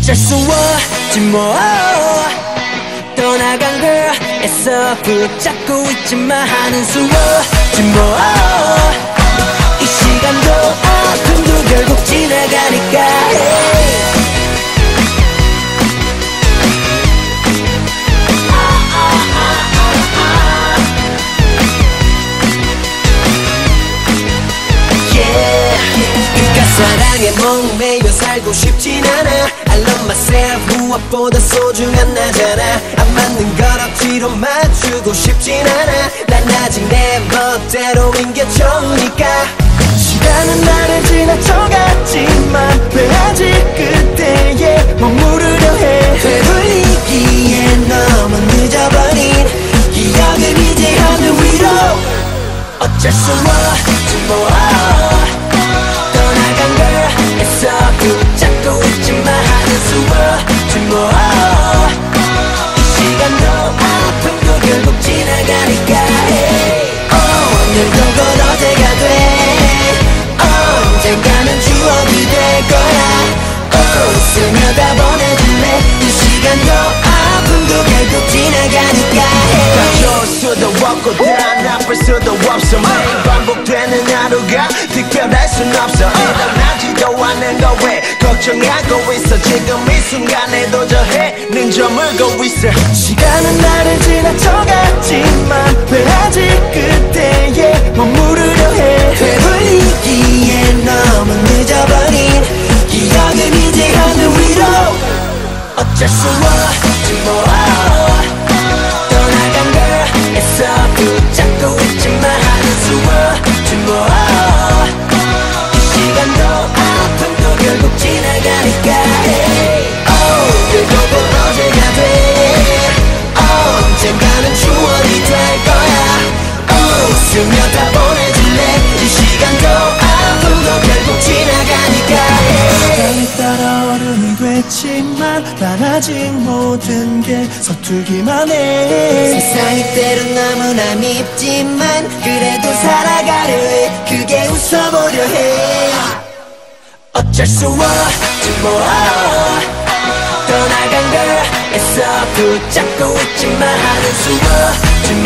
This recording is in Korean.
어쩔 수 없지 뭐. 떠나간 걸 애써 붙잡고 있지만 하는 수 없지 뭐. 이 시간도 아픔도 결국 지나가니까. 사랑에 목매여 살고 싶진 않아. I love myself 무엇보다 소중한 나잖아. 안 맞는 걸 억지로 맞추고 싶진 않아. 난 아직 내 멋대로인 게 좋으니까. 시간은 나를 지나쳐갔지만 왜 아직 그때에 머무르려 해. 되돌리기에 너무 늦어버린 기억은 이제 하늘 위로. 어쩔 수 없지 뭐. 붙잡고 있지만 하는 수 없지 뭐. 이 시간도 아픔도 결국 지나가니까. 오늘도 곧 어제가 돼. 언젠가는 추억이 될 거야. 웃으며 다 보내줄래. 이 시간도 아픔도 결국 지나가니까. 다 좋을 수도 없고 다 나쁠 수도 없어. 매일 반복되는 하루가 특별할 순 없어. 일어나지도 않는 거 왜 걱정하고 있어. 지금 이 순간에도 저 해는 저물고 있어. 시간은 나를 지나쳐갔지만 왜 아직 그때에 머무르려 해. 되돌리기에 너무 늦어버린 기억은 이제 하늘 위로. 어쩔 수 없지 뭐. 떠나간 걸 애써 붙잡고 있지만 하는 수 없지 뭐. 이 시간도 아픔도 결국 지나가니까. 오늘도 곧 어제가 돼. 언젠가는 추억이 될 거야. 웃으며 다 보내줄래. 이 시간도 아픔도 결국 지나가니까. 시간이 따라 어른이 됐지만 난 아직 모든 게 서툴기만 해. 세상이 때론 너무나 밉지만 그래도 살아가려 해. 그게 웃어보려 해. 어쩔 수 없지 뭐. 떠나간 걸 애써 붙잡고 있지만 하는 수 없지